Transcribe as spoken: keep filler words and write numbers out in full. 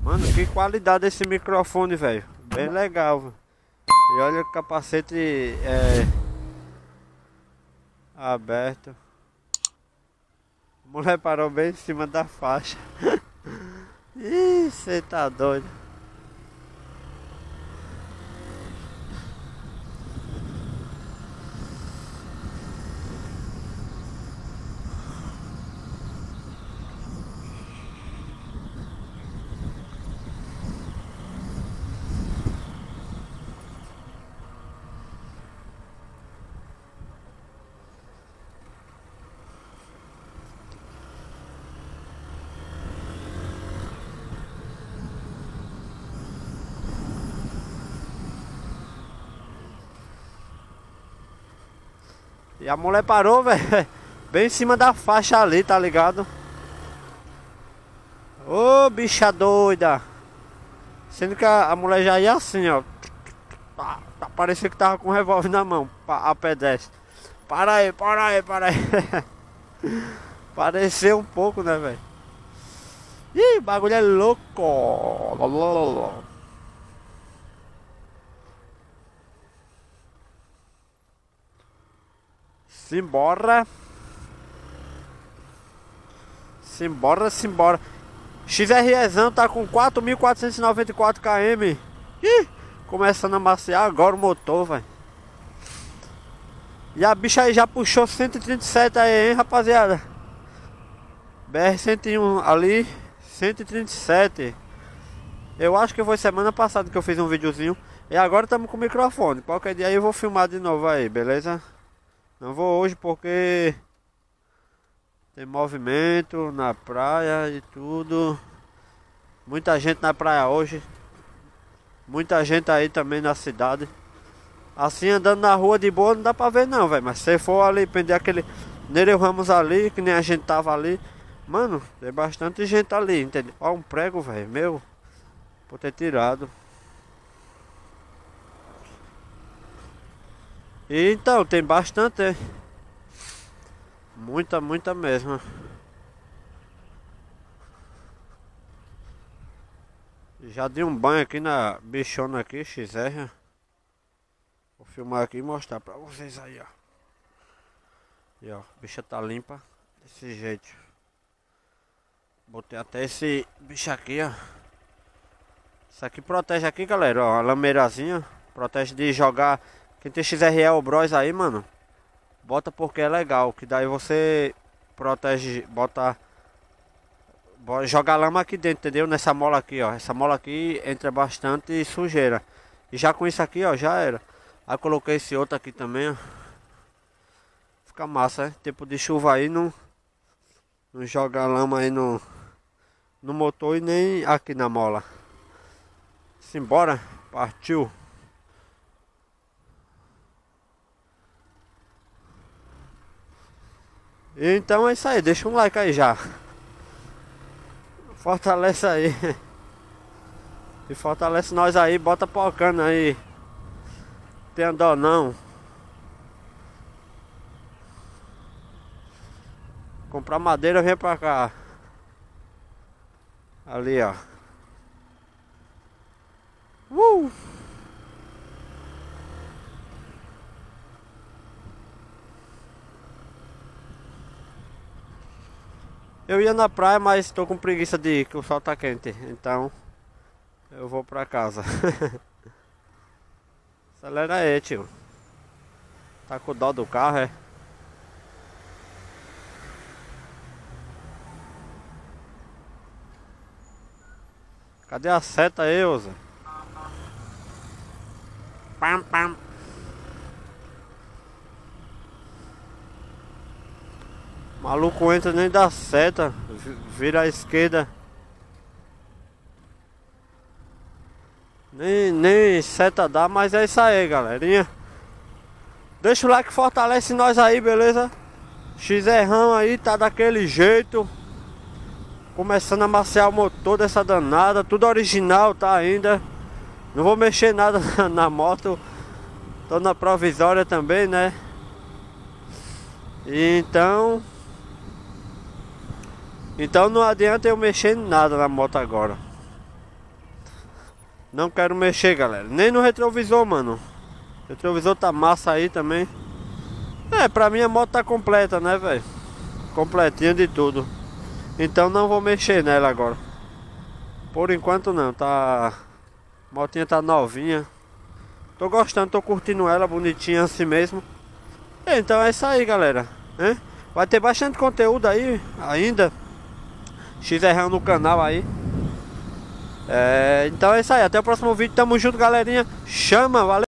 Mano, que qualidade esse microfone, velho. Bem legal, velho. E olha o capacete é aberto. A mulher parou bem em cima da faixa. Ih, cê tá doido. E a mulher parou, velho, bem em cima da faixa ali, tá ligado? Ô, bicha doida. Sendo que a, a mulher já ia assim, ó. Tá, tá, parecia que tava com um revólver na mão, a pedestre. Para aí, para aí, para aí. Pareceu um pouco, né, velho? Ih, o bagulho é louco. Simbora. Simbora, simbora. XREzão tá com quatro mil quatrocentos e noventa e quatro quilômetros. Ih, começando a maciar agora o motor, velho. E a bicha aí já puxou cento e trinta e sete aí, hein, rapaziada. B R cento e um ali, cento e trinta e sete. Eu acho que foi semana passada que eu fiz um videozinho. E agora estamos com o microfone. Qualquer dia aí eu vou filmar de novo aí, beleza? Não vou hoje porque tem movimento na praia e tudo. Muita gente na praia hoje. Muita gente aí também na cidade. Assim andando na rua de boa não dá pra ver não, velho. Mas se for ali, prender aquele Nereu Ramos ali, que nem a gente tava ali. Mano, tem bastante gente ali, entendeu? Ó, um prego, velho, meu. Por ter tirado. E então, tem bastante, é. Muita, muita mesmo. Já dei um banho aqui na bichona aqui, X R. Vou filmar aqui e mostrar pra vocês aí, ó. E ó, a bicha tá limpa desse jeito. Botei até esse bicho aqui, ó. Isso aqui protege aqui, galera, ó, a lameirazinha. Protege de jogar. Quem tem X R E ou Bros aí, mano, bota porque é legal. Que daí você protege, bota, bota joga lama aqui dentro, entendeu? Nessa mola aqui, ó. Essa mola aqui entra bastante sujeira. E já com isso aqui, ó, já era. Aí coloquei esse outro aqui também, ó. Fica massa, né? Tempo de chuva aí, não, não joga lama aí no, no motor e nem aqui na mola. Simbora, partiu. Então é isso aí, deixa um like aí já. Fortalece aí. E fortalece nós aí, bota pocando aí. Tem dó não. Comprar madeira, vem pra cá. Ali, ó. Uh! Eu ia na praia, mas tô com preguiça de ir, que o sol tá quente. Então, eu vou pra casa. Acelera aí, tio. Tá com dó do carro, é? Cadê a seta aí, Oza? Pam, pam. Maluco entra nem dá seta, vira à esquerda. Nem, nem seta dá, mas é isso aí, galerinha. Deixa o like, fortalece nós aí, beleza? X R aí tá daquele jeito. Começando a maciar o motor dessa danada. Tudo original, tá ainda. Não vou mexer nada na, na moto. Tô na provisória também, né? E então... Então não adianta eu mexer em nada na moto agora. Não quero mexer, galera. Nem no retrovisor, mano. O retrovisor tá massa aí também. É, pra mim a moto tá completa, né, velho? Completinha de tudo. Então não vou mexer nela agora. Por enquanto não, tá... A motinha tá novinha. Tô gostando, tô curtindo ela, bonitinha assim mesmo. Então é isso aí, galera, hein? Vai ter bastante conteúdo aí ainda. X R no canal aí. É, então é isso aí, até o próximo vídeo, tamo junto, galerinha. Chama, valeu!